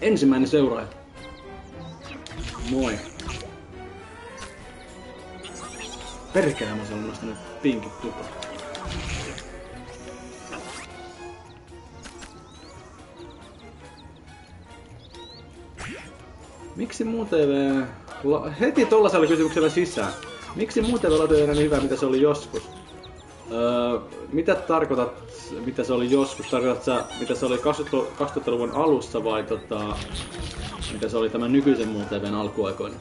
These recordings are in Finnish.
ensimmäinen seuraaja. Moi. Perkele, mä sanon nostanut pinkit tupaa. Miksi muu TV... Heti tollasella kysymyksellä sisään. Miksi muu TV ei enää niin hyvä, mitä se oli joskus? Mitä tarkoitat, mitä se oli joskus? Tarkoitat sä, mitä se oli 2000-luvun alussa vai mitä se oli tämän nykyisen muu TVn alkuaikoina?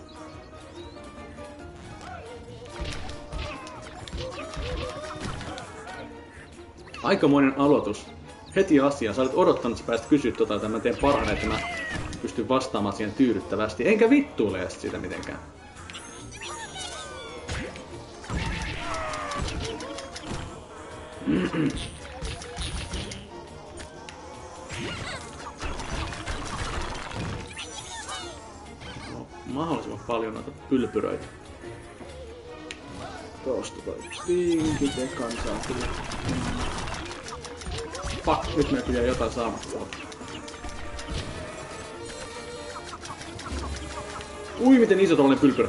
Aikamoinen aloitus. Heti asia. Sä olet odottanut, että sä pääsit kysyä että mä teen parhaani, että mä pystyn vastaamaan siihen tyydyttävästi. Enkä vittuile edes siitä mitenkään. Mahdollisimman paljon noita pylpyröitä. Tosta toi pinkit ekan saa kyllä. Fuck, nyt meillä jäi jotain saamatta. Ui, miten iso tollanen pylpyrä.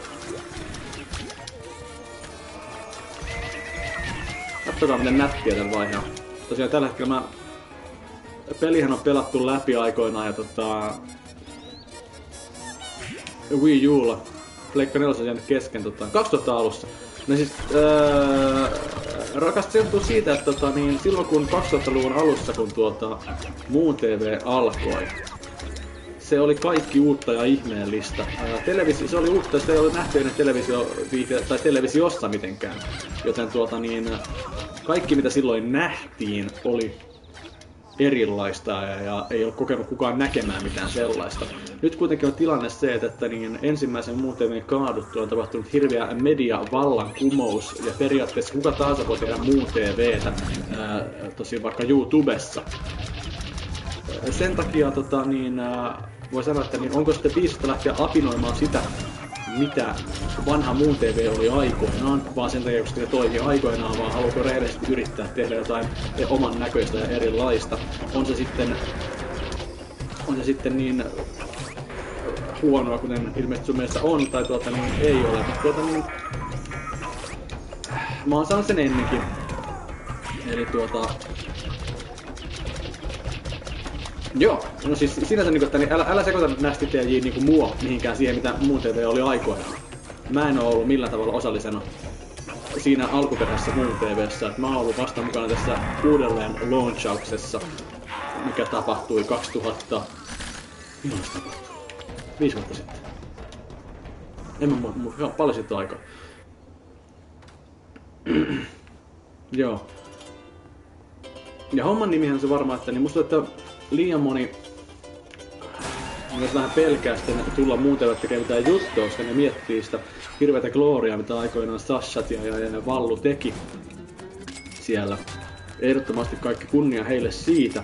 Katsotaan miten nättiä tän vaiheella. Tosiaan tällä hetkellä pelihän on pelattu läpi aikoinaan ja Wii Ulla. Pleikka 4 on jäänyt kesken 2000 alussa. No siis rakasta se johtuu siitä, että silloin kun 2000-luvun alussa kun muu TV alkoi, se oli kaikki uutta ja ihmeellistä. Se oli uutta, se ei ollut nähty ennen televisiossa mitenkään. Joten kaikki mitä silloin nähtiin oli erilaista ja ei ole kokenut kukaan näkemään mitään sellaista. Nyt kuitenkin on tilanne se, että ensimmäisen muun TVn kaaduttua on tapahtunut hirveä mediavallankumous ja periaatteessa kuka tahansa voi tehdä muun TVtä tosiaan vaikka YouTubessa. Sen takia voi sanoa, että onko sitten viisasta lähteä apinoimaan sitä, mitä vanha muun TV oli aikoinaan, vaan sen takia, koska se toimii aikoinaan, vaan haluatko rehellisesti yrittää tehdä jotain oman näköistä ja erilaista. On se sitten niin huonoa, kuten ilmeisesti sun mielestä on, tai ei ole. Mä oon sanonut sen ennenkin. Eli joo, no siis sinänsä älä sekoita nästi TJ mua mihinkään siihen, mitä muu TV oli aikoinaan. Mä en oo ollut millään tavalla osallisena siinä alkuperäisessä muun TVssä. Mä oon ollut vasta mukana tässä uudelleen launchauksessa, mikä tapahtui 2000... Milloin se tapahtui? 5 vuotta sitten. En mä muista, paljon siitä aikaa. Joo. Ja homman nimihän se varmaan, että musta että liian moni myös vähän pelkää sitten tulla muun TV tekee mitään juttua, koska ne miettii sitä hirveätä gloriaa, mitä aikoinaan Sashat ja Vallu teki siellä. Ehdottomasti kaikki kunnia heille siitä.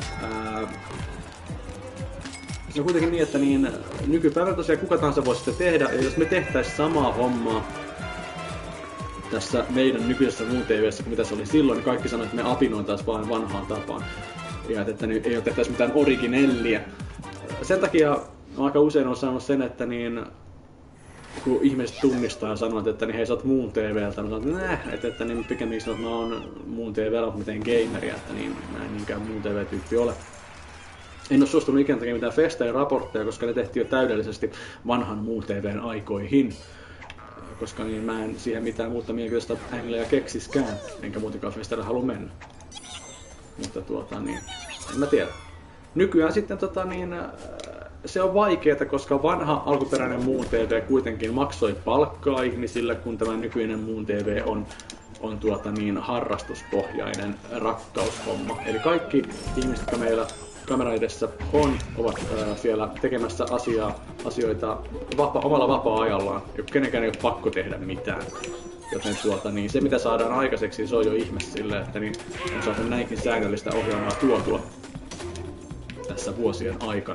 Se on kuitenkin niin, että nykypäivänä tosiaan kuka tahansa voisi sitä tehdä, ja jos me tehtäis samaa hommaa tässä meidän nykyisessä muun TV:ssä kuin mitä se oli silloin, niin kaikki sanoo, että me apinoitaisiin vain vanhaan tapaan. Ja että ei ole tehtäisi mitään originellia. Sen takia aika usein on sanonut sen, että kun ihmiset tunnistaa ja sanoo, että hei sä oot muun TV:ltä, niin sanon, että pikemminkin sanoo, että mä oon muun TV:llä, mutta miten gameria, että mä en niinkään muun TV-tyyppi ole. En ole suostunut ikään tekemään mitään festejä raportteja, koska ne tehtiin jo täydellisesti vanhan muun TV:n aikoihin. Koska mä en siihen mitään muuta mielenkiintoista ängleä keksiskään, enkä muutenkaan festeillä halua mennä. Mutta en mä tiedä. Nykyään sitten se on vaikeeta, koska vanha alkuperäinen muun TV kuitenkin maksoi palkkaa ihmisille, kun tämä nykyinen muun TV on harrastuspohjainen rakkaushomma. Eli kaikki ihmiset, jotka meillä kamera edessä ovat siellä tekemässä asioita omalla vapaa-ajallaan, ja kenenkään ei ole pakko tehdä mitään. Joten se mitä saadaan aikaiseksi, se on jo ihme silleen, että on saatu näinkin säännöllistä ohjelmaa tuotua tässä vuosien aikana.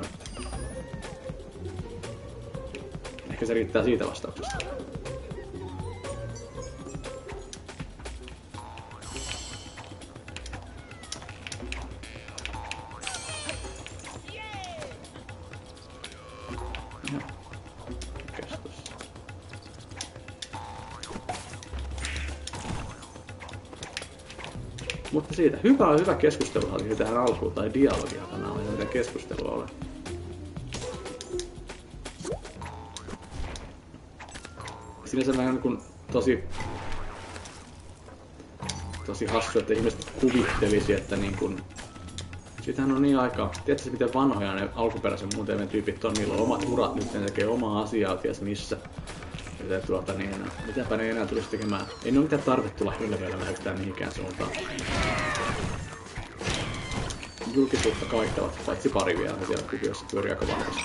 Ehkä se riittää siitä vastauksesta. Mutta siitä, hyvä keskustelu oli tähän alkuun, tai dialogia tänään oli, mitä keskustelua oli. Sinänsä vähän niin tosi hassu, että ihmiset kuvittelisi, että niin kun... Siitähän on niin aikaa. Tiedätkö miten vanhoja ne alkuperäisen muun TV-tyypit on, niillä on omat urat, nyt ne tekee omaa asiaa, ties missä. Mitäpä ne enää tulisi tekemään? Ei ne ole mitään tarvitse tulla hilveilemään yhtään mihinkään suuntaan. Julkisuutta kaiktavat, paitsi pari vielä, siellä kuviossa pyörii aika vahvasti.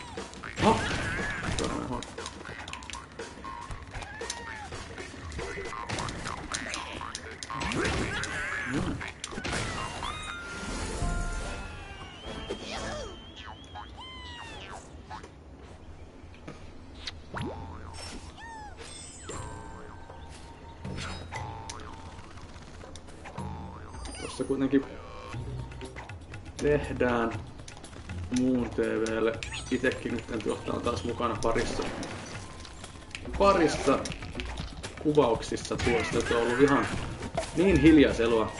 Tossa kuitenkin tehdään muun TV:lle. Itekin nyt täytyy ottaa taas mukana parissa kuvauksissa tuosta, että on ollut ihan niin hiljaiselua.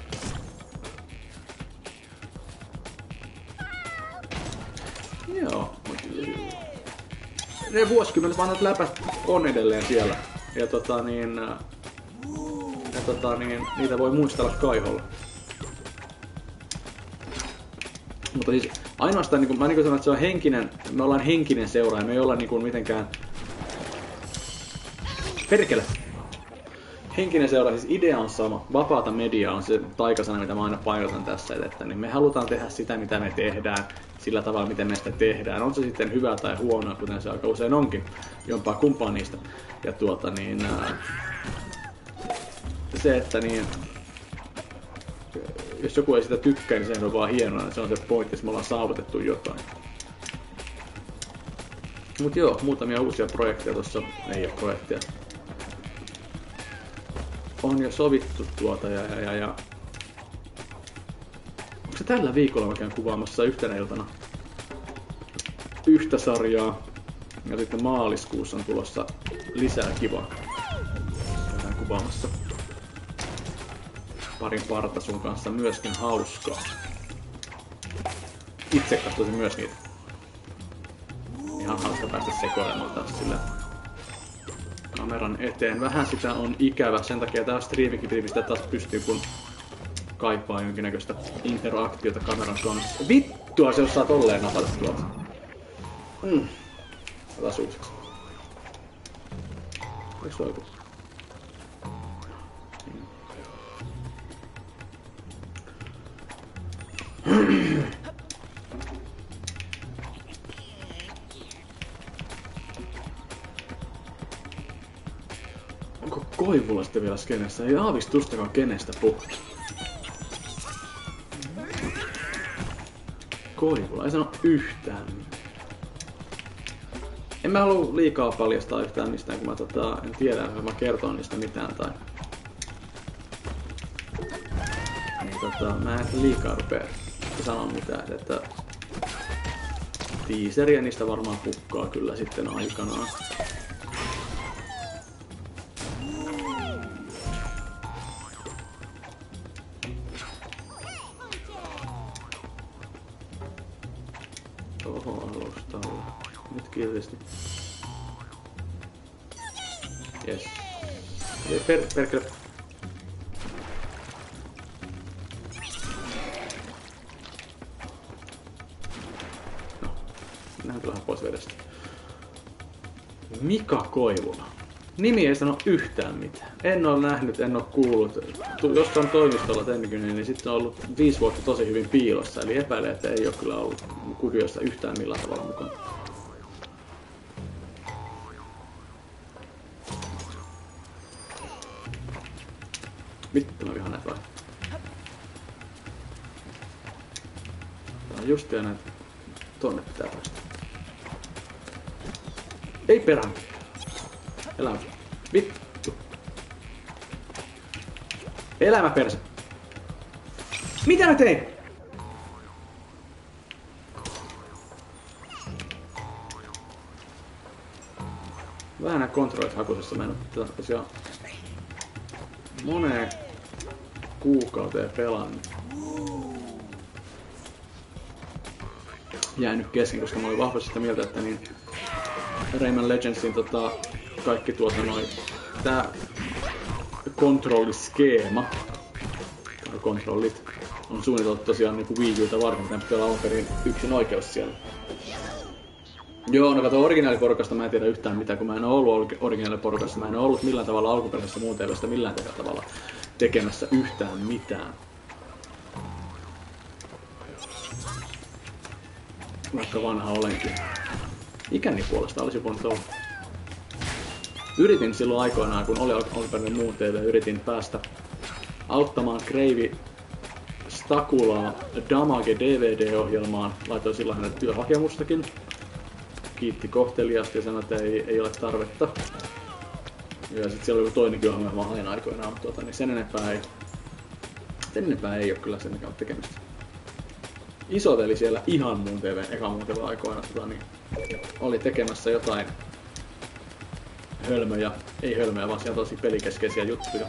Joo, ne vuosikymmenet vanhat läpät on edelleen siellä. Ja niitä voi muistella kaiholla. Mutta siis ainoastaan, mä sanon, että se on me ollaan henkinen seuraaja, me ei olla mitenkään... Perkele! Henkinen seuraaja, siis idea on sama. Vapaata mediaa on se taikasana, mitä mä aina painotan tässä, että niin me halutaan tehdä sitä, mitä me tehdään, sillä tavalla, miten me sitä tehdään. On se sitten hyvää tai huonoa, kuten se aika usein onkin, jompaa kumpaa niistä. Ja se, että jos joku ei sitä tykkää, niin sehän on vaan hienoa, niin se on se pointti, että me ollaan saavutettu jotain. Mut joo, muutamia uusia projekteja tossa, ei oo projekteja. On jo sovittu ja... Onko se tällä viikolla mä käyn kuvaamassa yhtenä iltana yhtä sarjaa. Ja sitten maaliskuussa on tulossa lisää kivaa. Käydään kuvaamassa parin partasun kanssa myöskin hauskaa. Itse katsoisin myös niitä. Ihan hauska päästä sekoilemaan taas sillä kameran eteen. Vähän sitä on ikävä, sen takia tää striimikin pistää taas pystyy, kun kaipaa jonkinnäköistä interaktiota kameran kanssa. Vittua, se osaa tolleen napata tuolta. Otas uusiksi. Eiks se oikein? Onko Koivula sitten vielä skenessä? Ei aavistustakaan kenestä puhuu. Koivula, ei sano yhtään. En mä halua liikaa paljastaa yhtään mistään, kun en tiedä, jos mä kertoon niistä mitään tai... Mä en liikaa rupea sanoa mitään, että... Teaseria niistä varmaan pukkaa kyllä sitten aikanaan. Toho alustalla. Nyt kiltisti. Jes. Perkele. No. Mennään vähän pois vedestä. Mika Koivula. Nimi ei sano yhtään mitään. En ole nähnyt, en ole kuullut. Jostain toimistolla tennykyinen, niin sitten on ollut 5 vuotta tosi hyvin piilossa. Eli epäilee, että ei ole kyllä ollut kuviossa yhtään millään tavalla mukana. Vittu mä vihaan näitä vai? Tää on justia näitä. Tonne pitää päästä. Ei perään! Elämä. Vittu. Elämä perse. Mitä mä tein? Vähän nää kontrollit hakusessa. Mä en oo tosiaan moneen kuukauteen pelannut. Jäänyt kesken, koska mä olin vahvasti sitä mieltä, että niin Rayman Legendsin kaikki tää kontrolliskeema, kontrollit, on suunniteltu tosiaan niinku Wii U:ta varten, mitä pitää olla alun perin yksin oikeus siellä. Joo, no kato originaaliporukasta mä en tiedä yhtään mitään, kun mä en oo ollut originaaliporukasta, mä en oo ollut millään tavalla alkuperäisessä muun TV:stä millään tavalla tekemässä yhtään mitään. Vaikka vanha olenkin. Ikäni puolesta olisi voinut olla. Yritin silloin aikoinaan, kun oli alkuperäinen muun TV, yritin päästä auttamaan Kreivi Stakulaa Damage DVD-ohjelmaan. Laitoin silloin hänelle työhakemustakin. Kiitti kohteliaasti ja sanoi, että ei ole tarvetta. Ja sitten siellä oli joku toinenkin ohjelma, mä hain aikoinaan, mutta niin sen enempää ei ole kyllä sen mikä tekemistä. Isoveli siellä ihan muun TV, ekan muun TV aikoina niin oli tekemässä jotain hölmöjä, ei hölmöjä, vaan siellä tosi pelikeskeisiä juttuja.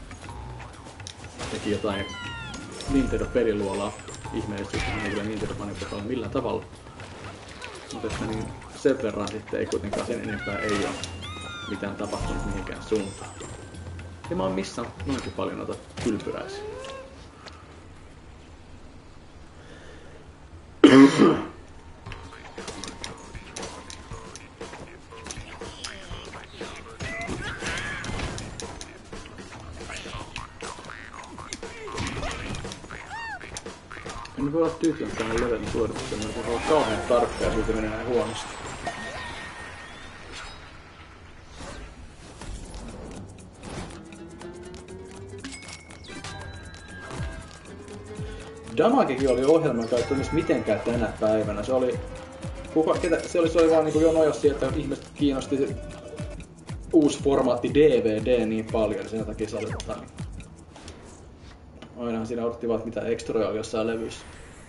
Teki jotain Nintendo-peliluolaa ihmeellisesti, ei kyllä Nintendo-manipulaa millään tavalla. Mutta että niin sen verran sitten ei kuitenkaan sen enempää ei ole mitään tapahtunut mihinkään suuntaan. Ja mä oon missannut noinkin paljon noita kylpyräisiä. En voi olla tyytyväinen tähän levelin suoritukseen, mutta se on kauhean tarkka ja siitä menee näin huonosti. Damagekin oli ohjelma, joka ei toimisi mitenkään tänä päivänä. Se oli vaan niinku jo nojos siihen, että ihmiset kiinnosti se uusi formaatti DVD niin paljon, sen takia se oli ainahan siinä odotti vaan, mitä extroja oli jossain levyissä.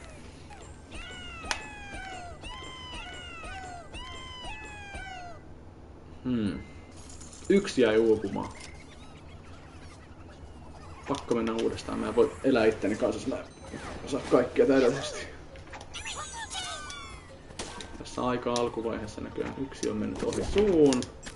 Yksi jäi uupumaan. Pakko mennä uudestaan, mä en voi elää itteni kanssa, jos mä osaa kaikkea täydellisesti. Tässä aika alkuvaiheessa näköjään yksi on mennyt ohi suun.